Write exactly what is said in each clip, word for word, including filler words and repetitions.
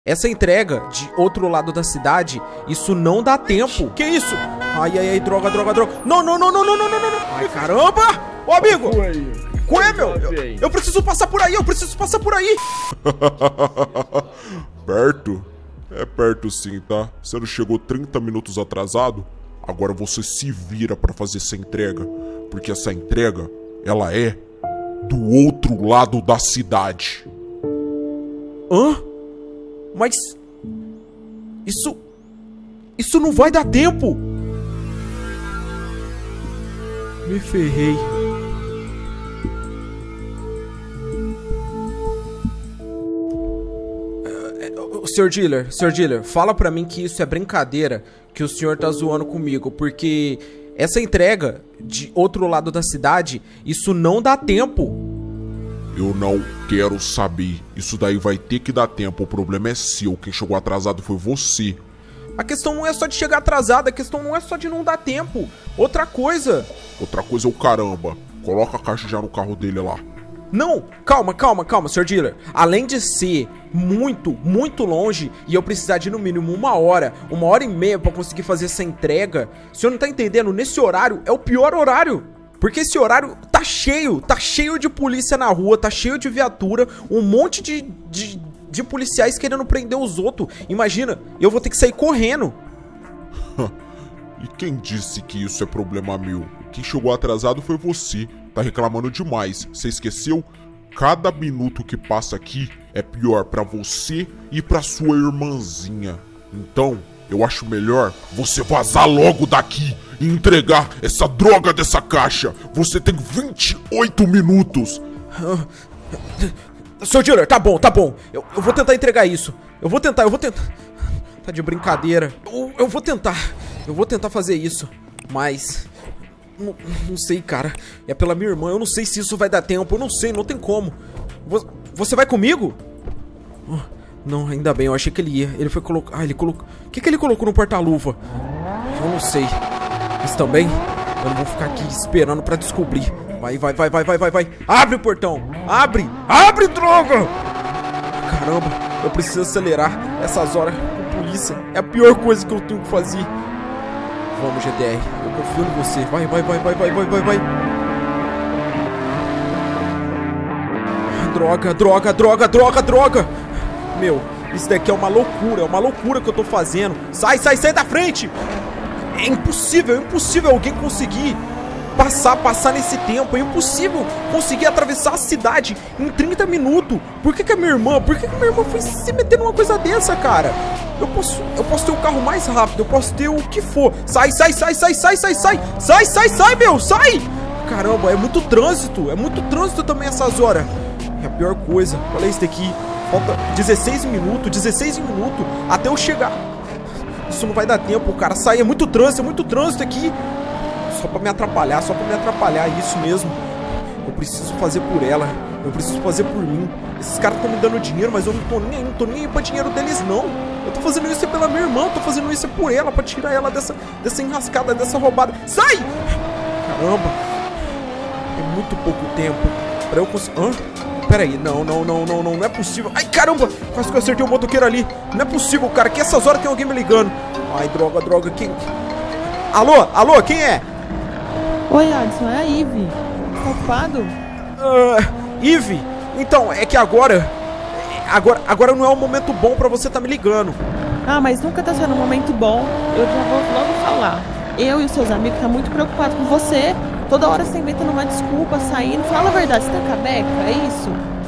Essa entrega de outro lado da cidade, isso não dá tempo. Que isso? Ai, ai, ai, droga, droga, droga. Não, não, não, não, não, não, não, não. Ai, caramba! Ô, amigo! Qual é, meu? Eu, eu preciso passar por aí, eu preciso passar por aí. Perto? É perto sim, tá? Você não chegou trinta minutos atrasado? Agora você se vira pra fazer essa entrega. Porque essa entrega, ela é do outro lado da cidade. Hã? Mas... Isso... Isso não vai dar tempo! Me ferrei. Uh, senhor Dealer, senhor Dealer, fala pra mim que isso é brincadeira, que o senhor tá zoando comigo, porque essa entrega de outro lado da cidade, isso não dá tempo. Eu não quero saber. Isso daí vai ter que dar tempo. O problema é seu. Quem chegou atrasado foi você. A questão não é só de chegar atrasado. A questão não é só de não dar tempo. Outra coisa. Outra coisa é o caramba. Coloca a caixa já no carro dele lá. Não, calma, calma, calma, senhor Dealer. Além de ser muito, muito longe e eu precisar de no mínimo uma hora, uma hora e meia pra conseguir fazer essa entrega, o senhor não tá entendendo? Nesse horário é o pior horário. Porque esse horário tá cheio, tá cheio de polícia na rua, tá cheio de viatura, um monte de, de, de policiais querendo prender os outros. Imagina, eu vou ter que sair correndo. E quem disse que isso é problema meu? Quem chegou atrasado foi você. Tá reclamando demais. Você esqueceu? Cada minuto que passa aqui é pior pra você e pra sua irmãzinha. Então, eu acho melhor você vazar logo daqui e entregar essa droga dessa caixa. Você tem vinte e oito minutos. Senhor Dealer, tá bom, tá bom. Eu, eu vou tentar entregar isso. Eu vou tentar, eu vou tentar. Tá de brincadeira. Eu, eu vou tentar. Eu vou tentar fazer isso. Mas... Não, não sei, cara. É pela minha irmã. Eu não sei se isso vai dar tempo. Eu não sei, não tem como. Você vai comigo? Não, ainda bem. Eu achei que ele ia. Ele foi colocar... Ah, ele colocou... O que que ele colocou no porta-luva? Eu não sei. Mas também, eu não vou ficar aqui esperando pra descobrir. Vai, vai, vai, vai, vai, vai, vai. Abre o portão. Abre. Abre, droga. Caramba, eu preciso acelerar. Essas horas com polícia é a pior coisa que eu tenho que fazer. Vamos, G T R. Eu confio em você. Vai, vai, vai, vai, vai, vai, vai, vai. Droga, droga, droga, droga, droga. Meu, isso daqui é uma loucura. É uma loucura que eu tô fazendo. Sai, sai, sai da frente. É impossível, é impossível alguém conseguir passar, passar nesse tempo. É impossível conseguir atravessar a cidade em trinta minutos. Por que que a minha irmã, por que que a minha irmã foi se meter numa coisa dessa, cara? Eu posso, eu posso ter o carro mais rápido, eu posso ter o que for. Sai, sai, sai, sai, sai, sai, sai. Sai, sai, sai, meu, sai. Caramba, é muito trânsito, é muito trânsito também essas horas. É a pior coisa, olha isso daqui. Falta dezesseis minutos, dezesseis minutos até eu chegar. Isso não vai dar tempo, cara. Sai, é muito trânsito, é muito trânsito aqui. Só pra me atrapalhar, só pra me atrapalhar, é isso mesmo. Eu preciso fazer por ela, eu preciso fazer por mim. Esses caras estão me dando dinheiro, mas eu não tô nem aí, não tô nem aí pra dinheiro deles, não. Eu tô fazendo isso pela minha irmã, eu tô fazendo isso por ela, pra tirar ela dessa, dessa enrascada, dessa roubada. Sai! Caramba. É muito pouco tempo pra eu conseguir... Hã? Pera aí, não, não, não, não, não, não é possível. Ai, caramba, quase que eu acertei o motoqueiro ali. Não é possível, cara, que essas horas tem alguém me ligando. Ai, droga, droga, quem... Alô, alô, quem é? Oi, Adson, é a Ivy. Tá ocupado? Uh, Ivy, então, é que agora... Agora, agora não é um momento bom pra você tá me ligando. Ah, mas nunca tá sendo um momento bom. Eu já vou logo falar. Eu e os seus amigos tá muito preocupados com você. Toda hora você tá inventando uma desculpa, saindo. Fala a verdade, você tá cabeca, é isso?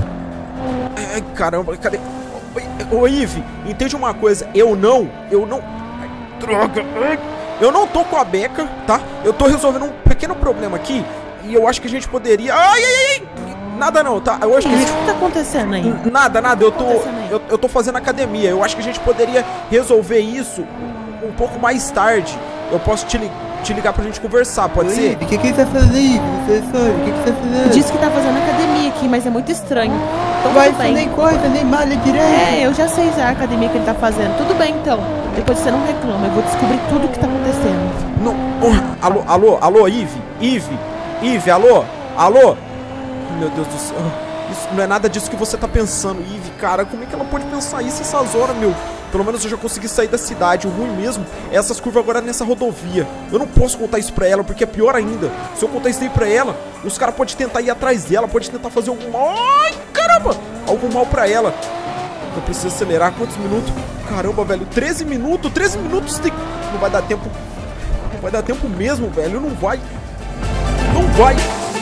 Ai, caramba, cadê? Ô, Ivy, entende uma coisa. Eu não, eu não... Ai, droga. Eu não tô com a beca, tá? Eu tô resolvendo um pequeno problema aqui. E eu acho que a gente poderia... Ai, ai, ai! Nada não, tá? Eu acho que a gente... O que tá acontecendo aí? Nada, nada, eu tô, eu, eu tô fazendo academia. Eu acho que a gente poderia resolver isso um, um pouco mais tarde. Eu posso te, li te ligar pra gente conversar, pode Oi, ser? O que que ele tá fazendo aí, professor? O que que você tá fazendo? Disse que tá fazendo academia aqui, mas é muito estranho. Então Vai, tudo bem. você nem corre, você nem malha direito. É, eu já sei a academia que ele tá fazendo. Tudo bem, então. Depois você não reclama, eu vou descobrir tudo o que tá acontecendo. Não, oh, alô, alô, alô, Ivy? Ivy? Ivy, alô? Alô? Meu Deus do céu. Isso não é nada disso que você tá pensando. Eve, cara, como é que ela pode pensar isso essas horas, meu? Pelo menos eu já consegui sair da cidade. O ruim mesmo é essas curvas agora nessa rodovia. Eu não posso contar isso pra ela, porque é pior ainda. Se eu contar isso aí pra ela, os caras podem tentar ir atrás dela, podem tentar fazer algum mal. Ai, caramba! Algum mal pra ela. Eu preciso acelerar. Quantos minutos? Caramba, velho, treze minutos, treze minutos tem... Não vai dar tempo. Não vai dar tempo mesmo, velho. Não vai. Não vai.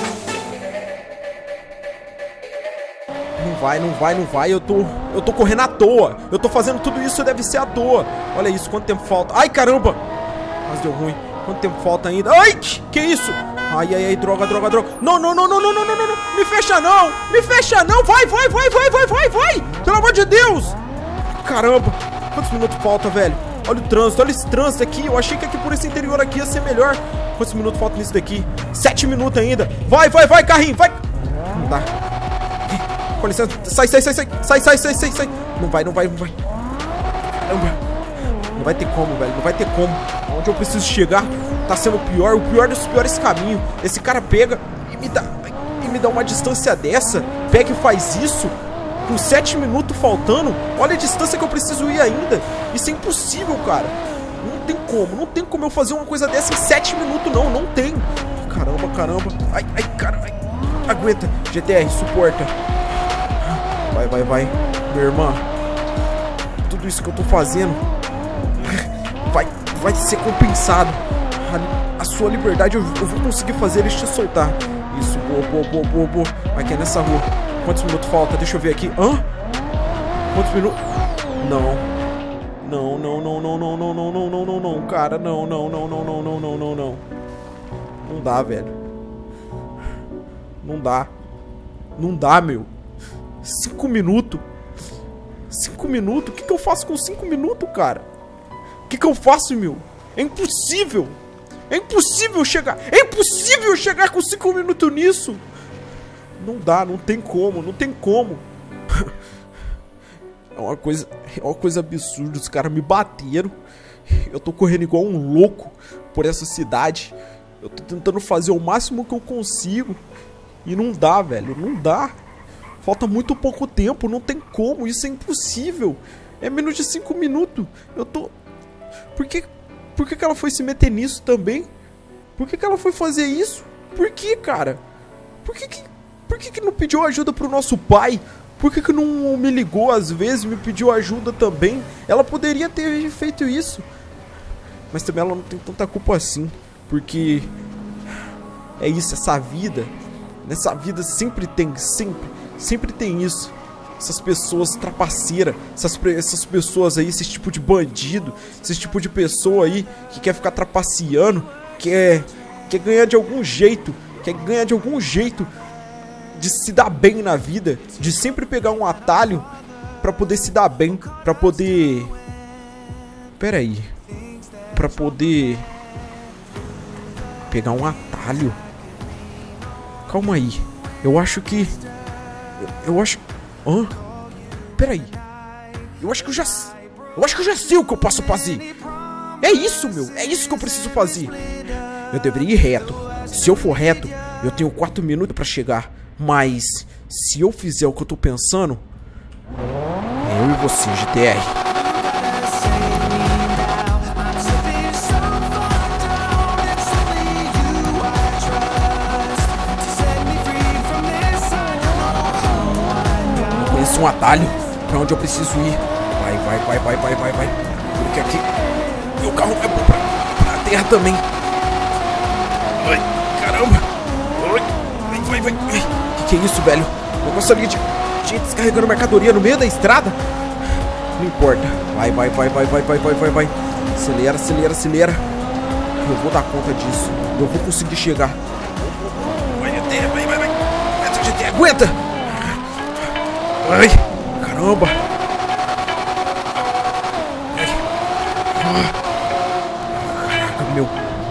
Não vai, não vai, não vai. Eu tô, eu tô correndo à toa. Eu tô fazendo tudo isso, deve ser à toa. Olha isso, quanto tempo falta. Ai, caramba. Mas deu ruim. Quanto tempo falta ainda? Ai, que, que isso? Ai, ai, ai, droga, droga, droga. Não, não, não, não, não, não, não, não, não. Me fecha não. Me fecha não. Vai, vai, vai, vai, vai, vai, vai. Pelo amor de Deus. Caramba. Quantos minutos falta, velho? Olha o trânsito, olha esse trânsito aqui. Eu achei que aqui por esse interior aqui ia ser melhor. Quantos minutos faltam nisso daqui? Sete minutos ainda. Vai, vai, vai, carrinho, vai. Não dá. Com licença. Sai, sai, sai, sai. Sai, sai, sai, sai, sai. Não vai, não vai, não vai. Caramba. Não vai ter como, velho. Não vai ter como. Onde eu preciso chegar tá sendo o pior. O pior dos piores caminhos. Esse cara pega e me dá, e me dá uma distância dessa. Pega e faz isso. Com sete minutos faltando. Olha a distância que eu preciso ir ainda. Isso é impossível, cara. Não tem como. Não tem como eu fazer uma coisa dessa em sete minutos, não. Não tem. Caramba, caramba. Ai, ai, cara. Ai. Aguenta. G T R, suporta. Vai, vai, vai. Minha irmã. Tudo isso que eu tô fazendo vai, vai ser compensado. A, a sua liberdade eu, eu vou conseguir fazer eles te soltar. Isso, boa, boa, boa, boa, boa. Aqui é nessa rua. Quantos minutos falta? Deixa eu ver aqui. Hã? Quantos minutos? Não. Não, não, não, não, não, não, não, não, não, não, não, cara. Não, não, não, não, não, não, não, não, não. Não dá, velho. Não dá. Não dá, meu. Cinco minutos. Cinco minutos? O que que eu faço com cinco minutos, cara? O que que eu faço, meu? É impossível. É impossível chegar. É impossível chegar com cinco minutos nisso. Não dá, não tem como, não tem como. É uma coisa, é uma coisa absurda. Os caras me bateram. Eu tô correndo igual um louco por essa cidade. Eu tô tentando fazer o máximo que eu consigo. E não dá, velho, não dá. Falta muito pouco tempo, não tem como, isso é impossível. É menos de cinco minutos. Eu tô... Por que... Por que que ela foi se meter nisso também? Por que que ela foi fazer isso? Por que, cara? Por que que... Por que que não pediu ajuda pro nosso pai? Por que que não me ligou às vezes, me pediu ajuda também? Ela poderia ter feito isso. Mas também ela não tem tanta culpa assim. Porque... É isso, essa vida... Nessa vida sempre tem, sempre... Sempre tem isso. Essas pessoas trapaceiras, essas, essas pessoas aí, esse tipo de bandido, esse tipo de pessoa aí que quer ficar trapaceando, quer, quer ganhar de algum jeito, quer ganhar de algum jeito de se dar bem na vida, de sempre pegar um atalho pra poder se dar bem, pra poder... Pera aí. Pra poder... Pegar um atalho. Calma aí. Eu acho que... Eu, eu acho... Hã? Peraí. Eu acho que eu já... Eu acho que eu já sei o que eu posso fazer. É isso, meu. É isso que eu preciso fazer. Eu deveria ir reto. Se eu for reto, eu tenho quatro minutos pra chegar. Mas... Se eu fizer o que eu tô pensando... É eu e você, G T R. Um atalho pra onde eu preciso ir. Vai, vai, vai, vai, vai, vai, vai. Porque aqui meu carro é bom pra, pra terra também. Ai, caramba. Ai, vai, vai, vai. Que que é isso, velho? Negócio ali de gente descarregando mercadoria no meio da estrada. Não importa. Vai, vai, vai, vai, vai, vai, vai, vai, vai. Acelera, acelera, acelera. Eu vou dar conta disso. Eu vou conseguir chegar. Vai, G T R, vai, vai, vai. Aguenta, G T R, aguenta. Ai, caramba. Ai. Caraca, meu.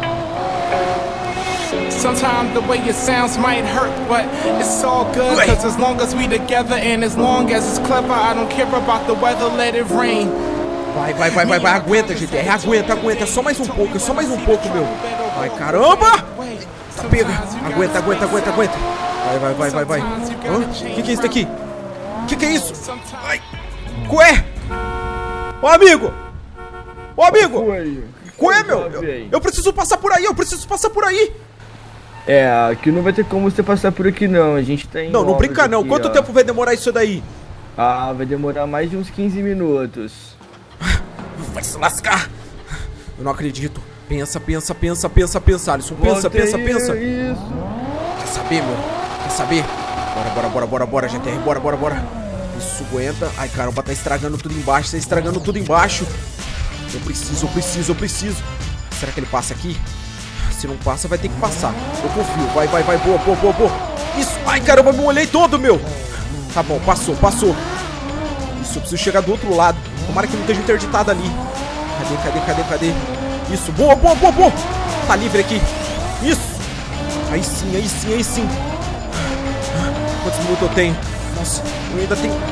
Sometimes the way it sounds might hurt, but it's all good, cause as long as we together and as long as it's clever, I don't care about the weather, let it rain. Vai, vai, vai, vai, vai, aguenta, G T R, aguenta, aguenta, é só mais um pouco, é só mais um pouco, meu. Ai, caramba. Tá pega, aguenta, aguenta, aguenta, aguenta. Vai, vai, vai, vai, vai. Hã? O que, que é isso daqui? O que, que é isso? Ai. Cué! Ô, amigo! Ô, amigo! Cué, meu! Eu, eu preciso passar por aí, eu preciso passar por aí! É, aqui não vai ter como você passar por aqui não, a gente tem... Não, não brinca não. Aqui, Quanto ó. tempo vai demorar isso daí? Ah, vai demorar mais de uns quinze minutos. Vai se lascar! Eu não acredito. Pensa, pensa, pensa, pensa, pensa, Alisson. Pensa, Volta pensa, aí, pensa. Isso. Quer saber, meu? Quer saber? Bora, bora, bora, bora, bora, G T R. Bora, bora, bora. Isso, aguenta. Ai, caramba, tá estragando tudo embaixo. Tá estragando tudo embaixo. Eu preciso, eu preciso, eu preciso. Será que ele passa aqui? Se não passa, vai ter que passar. Eu confio. Vai, vai, vai. Boa, boa, boa, boa. Isso. Ai, caramba, me olhei todo, meu. Tá bom, passou, passou. Isso, eu preciso chegar do outro lado. Tomara que não esteja interditado ali. Cadê, cadê, cadê, cadê? Isso, boa, boa, boa, boa. Tá livre aqui. Isso. Aí sim, aí sim, aí sim. Quantos minutos eu tenho? Nossa, eu ainda tenho...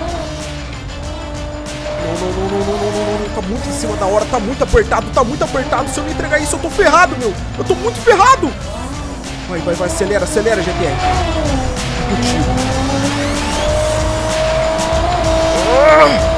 Não, não, não, não, não, não, não, não. Tá muito em cima da hora, tá muito apertado, tá muito apertado. Se eu não entregar isso, eu tô ferrado, meu. Eu tô muito ferrado. Vai, vai, vai, acelera, acelera, G T R. Contigo. Ah!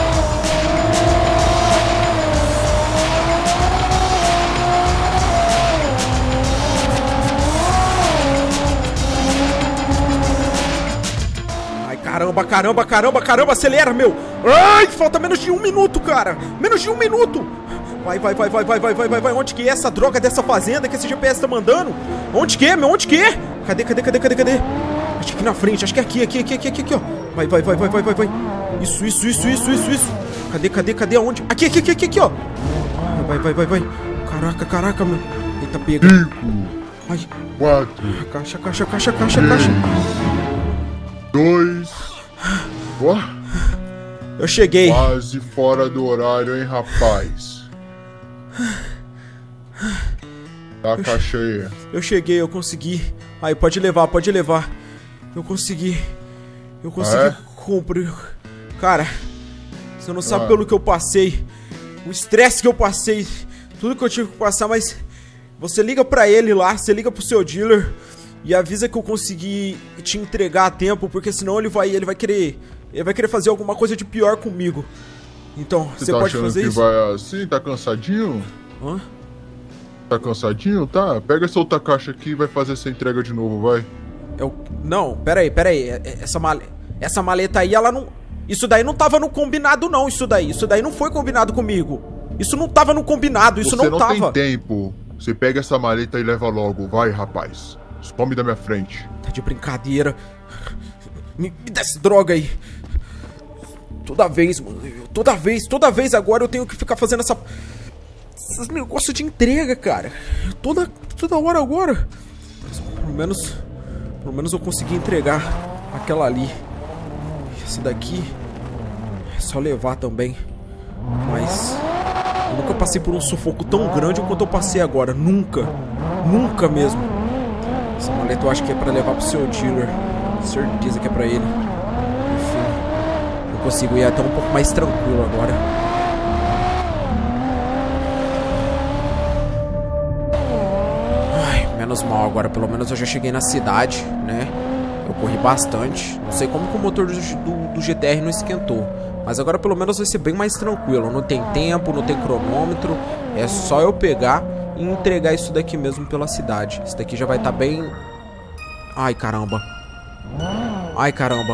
Caramba, caramba, caramba, caramba, acelera, meu. Ai, falta menos de um minuto, cara. Menos de um minuto. Vai, vai, vai, vai, vai, vai, vai, vai, vai. Onde que é essa droga dessa fazenda que esse G P S tá mandando? Onde que é, meu? Onde que é? Cadê, cadê, cadê, cadê, cadê? Acho que aqui na frente, acho que é aqui, aqui, aqui, aqui, aqui, aqui, ó. Vai, vai, vai, vai, vai, vai, vai. Isso, isso, isso, isso, isso, isso. Cadê, cadê, cadê, aonde? Aqui, aqui, aqui, aqui, aqui, ó. Vai, vai, vai, vai. Caraca, caraca, meu. Eita, pega. Cinco. Ai. Quatro. Caixa, caixa, caixa, caixa, caixa. Dois. Ó. Eu cheguei. Quase fora do horário, hein, rapaz. Dá a caixa aí. Eu cheguei, eu consegui. Aí, pode levar, pode levar. Eu consegui. Eu consegui Ah, é? cumprir. Cara, você não sabe Ah. pelo que eu passei. O estresse que eu passei. Tudo que eu tive que passar, mas... Você liga pra ele lá, você liga pro seu dealer e avisa que eu consegui te entregar a tempo, porque senão ele vai, ele vai querer... Ele vai querer fazer alguma coisa de pior comigo. Então, você, Você tá pode achando fazer que isso? vai assim? Tá cansadinho? Hã? Tá cansadinho? Tá. Pega essa outra caixa aqui e vai fazer essa entrega de novo, vai. Eu... Não, pera aí, pera aí. Essa, male... Essa maleta aí, ela não... Isso daí não tava no combinado, não, isso daí. Isso daí não foi combinado comigo. Isso não tava no combinado, isso Você não, não tava. tem tempo. Você pega essa maleta e leva logo. Vai, rapaz. Some da minha frente. Tá de brincadeira. Me, me dá essa droga aí. Toda vez, mano. Toda vez, toda vez agora eu tenho que ficar fazendo essa... Esses negócios de entrega, cara. Toda, toda hora agora. Mas, pelo menos... Pelo menos eu consegui entregar aquela ali. Essa daqui... É só levar também. Mas... Eu nunca passei por um sufoco tão grande quanto eu passei agora. Nunca. Nunca mesmo. Essa maleta eu acho que é pra levar pro seu dealer. Certeza que é pra ele. Enfim. Eu consigo ir até um pouco mais tranquilo agora. Ai, menos mal agora. Pelo menos eu já cheguei na cidade, né? Eu corri bastante. Não sei como que o motor do, do, do G T R não esquentou. Mas agora pelo menos vai ser bem mais tranquilo. Não tem tempo, não tem cronômetro. É só eu pegar e entregar isso daqui mesmo pela cidade. Isso daqui já vai estar bem... Ai, caramba. Ai, caramba.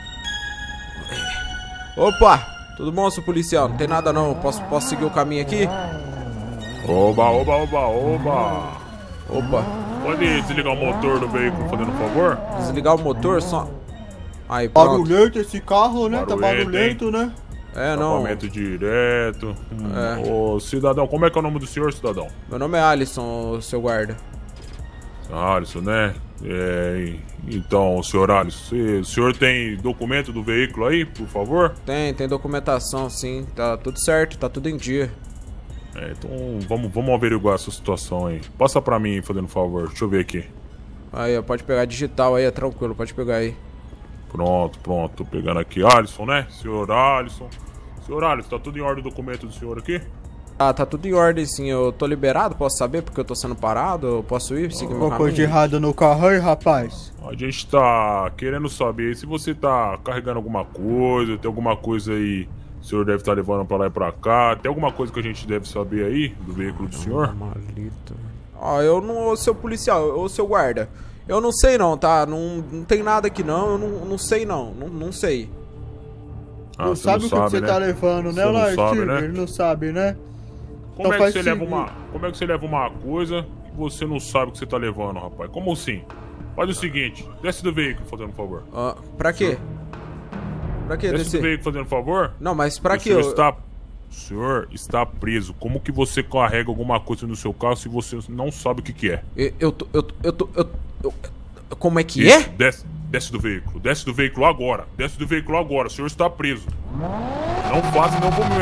Opa! Tudo bom, seu policial? Não tem nada não. Posso, posso seguir o caminho aqui? Oba, oba, oba, oba. Opa. Pode desligar o motor do veículo, fazendo um favor? Desligar o motor só... Aí, pronto. Barulhento esse carro, né? Tá Barulhento, barulhento, né? É, não. Acabamento direto. Hum. É. Ô, cidadão, como é que é o nome do senhor, cidadão? Meu nome é Alisson, seu guarda. Alisson, né? É, então, senhor Alisson, o senhor tem documento do veículo aí, por favor? Tem, tem documentação, sim. Tá tudo certo, tá tudo em dia. É, então vamos, vamos averiguar essa situação aí. Passa pra mim, fazendo um favor. Deixa eu ver aqui. Aí, ó, pode pegar digital aí, é tranquilo, pode pegar aí. Pronto, pronto. Tô pegando aqui. Alisson, né? Senhor Alisson. Senhor Alisson, tá tudo em ordem o documento do senhor aqui? Ah, tá tudo em ordem, sim. Eu tô liberado, posso saber porque eu tô sendo parado? Eu posso ir, seguir meu Alguma coisa de caminho? errado no carro aí, rapaz? A gente tá querendo saber se você tá carregando alguma coisa, tem alguma coisa aí que o senhor deve estar levando pra lá e pra cá. Tem alguma coisa que a gente deve saber aí do veículo do senhor? Malito. Ó, eu não, ô seu policial, ô seu guarda. Eu não sei não, tá? Não, não tem nada aqui não, eu não, não sei não, não, não sei. Ah, Não você sabe não o que sabe, você né? tá levando, né, Você não Lartigo? sabe, né? Ele não sabe, né? Como, Então é que faz você o leva seguinte. uma, como é que você leva uma coisa que você não sabe o que você tá levando, rapaz? Como assim? Faz o seguinte, desce do veículo, fazendo um favor. Ah, pra quê? Pra quê Desce descer? do veículo, fazendo um favor. Não, mas pra O quê? senhor, Eu- está, o senhor está preso. Como que você carrega alguma coisa no seu carro se você não sabe o que que é? Eu, eu, tô- eu, tô- eu, tô- eu, eu- como é que Isso, é? Desce, desce do veículo. Desce do veículo agora. Desce do veículo agora. O senhor está preso. Não faça, não vou me...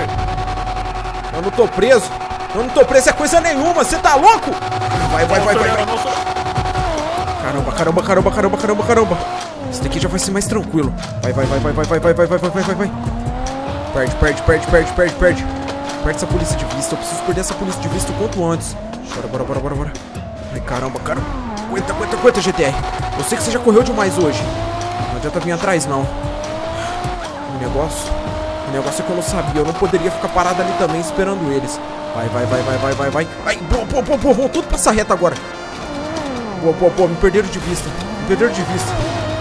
Eu não tô preso. Eu não tô preso é coisa nenhuma. Você tá louco? Vai, vai, vai, vai, vai. Caramba, caramba, caramba, caramba, caramba, caramba. Esse daqui já vai ser mais tranquilo. Vai, vai, vai, vai, vai, vai, vai, vai, vai, vai, vai, vai, vai. Perde, perde, perde, perde, perde, perde. Perde essa polícia de vista. Eu preciso perder essa polícia de vista o quanto antes. Bora, bora, bora, bora, bora. Ai, caramba, caramba. Aguenta, aguenta, aguenta, G T R. Eu sei que você já correu demais hoje. Não adianta vir atrás, não. O negócio... O negócio é que eu não sabia. Eu não poderia ficar parado ali também esperando eles. Vai, vai, vai, vai, vai, vai, vai. Ai, boa, boa, boa, boa. Vão tudo pra essa reta agora. Boa, boa, boa. Me perderam de vista. Me perderam de vista.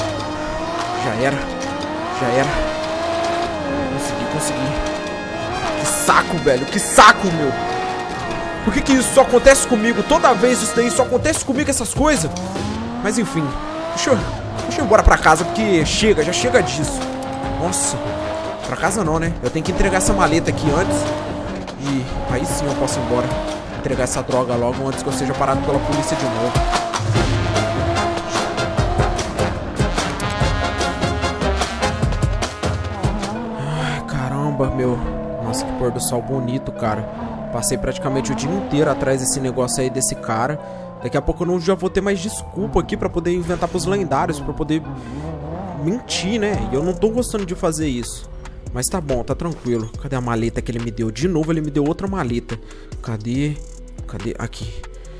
Já era. Já era. Consegui, consegui. Que saco, velho. Que saco, meu. Por que que isso só acontece comigo? Toda vez isso daí só acontece comigo, essas coisas. Mas enfim. Deixa eu, deixa eu ir embora pra casa, porque chega, já chega disso. Nossa. Pra casa não, né? Eu tenho que entregar essa maleta aqui antes. E aí sim eu posso ir embora. Entregar essa droga logo antes que eu seja parado pela polícia de novo. Ai, caramba, meu. Nossa, que pôr do sol bonito, cara. Passei praticamente o dia inteiro atrás desse negócio aí desse cara. Daqui a pouco eu não já vou ter mais desculpa aqui pra poder inventar pros lendários, pra poder mentir, né? E eu não tô gostando de fazer isso. Mas tá bom, tá tranquilo. Cadê a maleta que ele me deu? De novo ele me deu outra maleta. Cadê? Cadê? Aqui.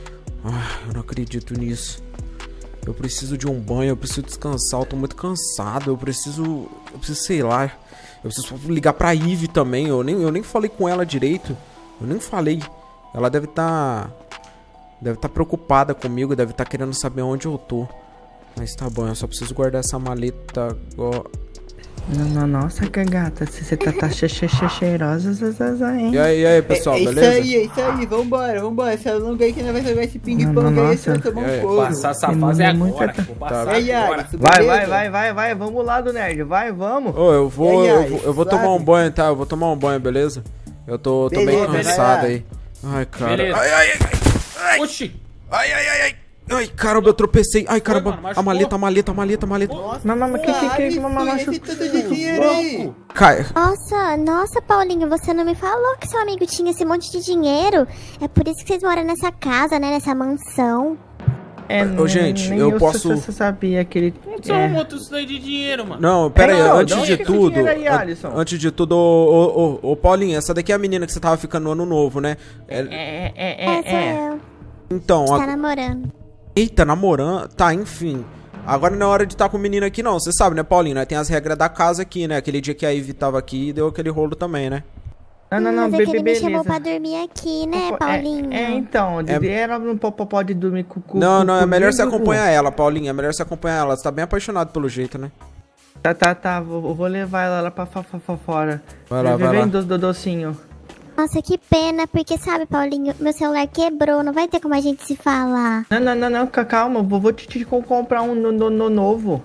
Ah, eu não acredito nisso. Eu preciso de um banho, eu preciso descansar. Eu tô muito cansado. Eu preciso... Eu preciso, sei lá. Eu preciso ligar pra Ivy também. Eu nem, eu nem falei com ela direito. Eu nem falei. Ela deve tá... Deve tá preocupada comigo. Deve tá querendo saber onde eu tô. Mas tá bom, eu só preciso guardar essa maleta agora. Não, não, nossa, que gata, você tá, tá che, che, che, cheirosa, zazazá, hein? E aí, e aí, pessoal, é, é beleza? isso aí, é isso aí, vambora, vambora. Essa longa aí que nós vai jogar esse ping-pong Não, aí, você vai nossa. tomar E aí? um couro. Passar essa fase é Muito agora. tá- Vou passar Tá. Aí, agora. Alisson, Vai, beleza? vai, vai, vai, vai, vamos lá do nerd, vai, vamos. Ô, eu vou, E aí, eu Alex, vou, eu vou suave? tomar um banho, tá? Eu vou tomar um banho, beleza? Eu tô, tô bem Beleza, cansado vai aí. Ai, cara. Beleza. Ai, ai, ai, ai. Oxi! Ai, ai, ai, ai. Ai, caramba, eu tropecei. Ai, caramba. mano, A machucou? maleta, a maleta, a maleta, a maleta. Nossa, Mamãe, mas que- que- que- Alisson, mamãe esse machucou? tanto de dinheiro aí. Cai. Nossa, nossa, Paulinho, você não me falou que seu amigo tinha esse monte de dinheiro. É por isso que vocês moram nessa casa, né? Nessa mansão. É, Ô, gente, nem eu posso- Você sabia que ele... Você é. não botou isso daí de dinheiro, mano. Não, pera aí, Não, antes de de onde que esse tudo. dinheiro aí, an- Alisson? Antes de tudo, ô, ô, ô, ô, Paulinho, essa daqui é a menina que você tava ficando no ano novo, né? É- É, é, É, é, sou é. eu. Então, Tá a... namorando. Eita, namorando. Tá, enfim. Agora não é hora de estar com o menino aqui, não. Você sabe, né, Paulinho? Né? Tem as regras da casa aqui, né? Aquele dia que a Ivy tava aqui, deu aquele rolo também, né? Não, não, não, Mas é be- que ele me beleza. chamou pra dormir aqui, né, É- Paulinho? É, então, É- ela não po- po- pode dormir com com- Não, com- não, é melhor você comigo. acompanhar ela, Paulinho. É melhor você acompanhar ela. Você tá bem apaixonado pelo jeito, né? Tá, tá, tá, vou, vou levar ela lá pra, pra, pra, pra fora. Vai lá, Vem, vai vem lá. do, do docinho. Nossa, que pena, porque sabe, Paulinho, meu celular quebrou, não vai ter como a gente se falar. Não, não, não, não, ca- calma, vou, vou te, te co- comprar um no, no- no novo.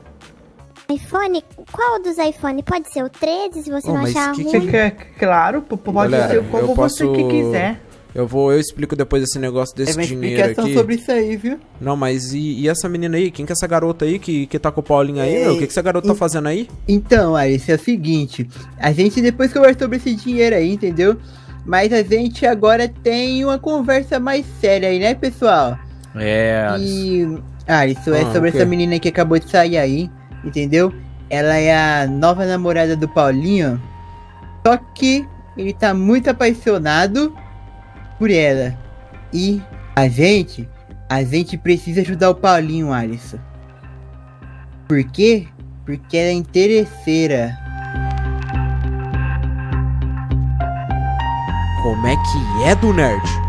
iPhone? Qual dos iPhone? Pode ser o treze, se você Oh, não mas achar que ruim. que- Você quer, claro, p- pode Galera, ser como eu você posso- que quiser. Eu vou, eu explico depois esse negócio desse É uma dinheiro explicação aqui. sobre isso aí, viu? Não, mas e, e essa menina aí? Quem que é essa garota aí que, que tá com o Paulinho aí, meu? O que, que essa garota tá e- fazendo aí? Então, Alice, é o seguinte. A gente depois conversa sobre esse dinheiro aí, entendeu? Mas a gente agora tem uma conversa mais séria aí, né, pessoal? É, E... Ah, isso é Ah, sobre o quê? essa menina que acabou de sair aí, entendeu? Ela é a nova namorada do Paulinho. Só que ele tá muito apaixonado por ela. E a gente, a gente precisa ajudar o Paulinho, Alisson. Por quê? Porque ela é interesseira. Como é que é, do nerd?